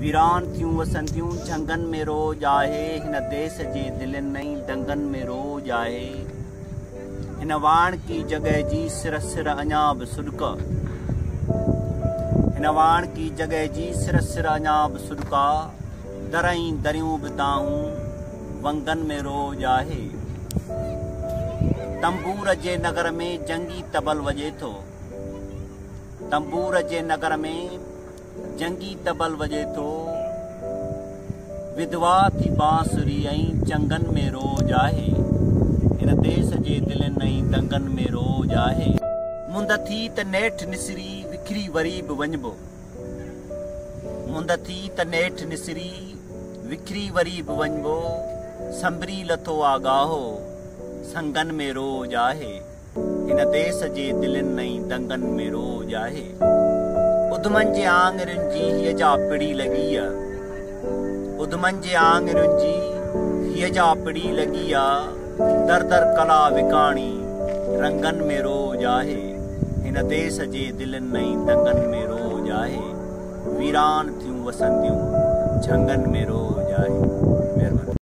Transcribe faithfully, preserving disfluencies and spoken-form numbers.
वीरान थियूं वसंदियूं झंगन में रोज आहे हिन देश जे दिलनि नई दंगन में रोज आहे हिन वाण की जगह जी सिर सिर अञा बि सुडक हिन वाण की जगह जी सिर सिर अञा बि सुडका दरई दरियूं बि ताहूं वंगन में रोज आहे तंबूर जे नगर में जंगी तबल वॼे थो तंबूर जे नगर में जंगी तबल वॼे थो विधवा थी बांसुरी ऐं चंगन में रोज आहे हिन देश जे दिलनि ऐं दंगन में रोज आहे मुंद थी त नेठ निसरी विखरी वरी बि वञिबो मुंद थी त नेठ निसरी विखरी वरी बि वञिबो संभरी लथो आगाहो संगन में रोज आहे हिन देश जे दिलनि ऐं दंगन में रोज आहे उधमन जे आंगुरनि जी हीअ जा पिड़ी लॻी आहे उधमन जे आंगुरनि जी हीअ जा पिड़ी लॻी आहे दर दर कला विकाणी रंगन में रोज आहे हिन देश जे दिलनि ऐं दंगन में रोज आहे वीरान थियूं वसंदियूं झंगन में रोज आहे।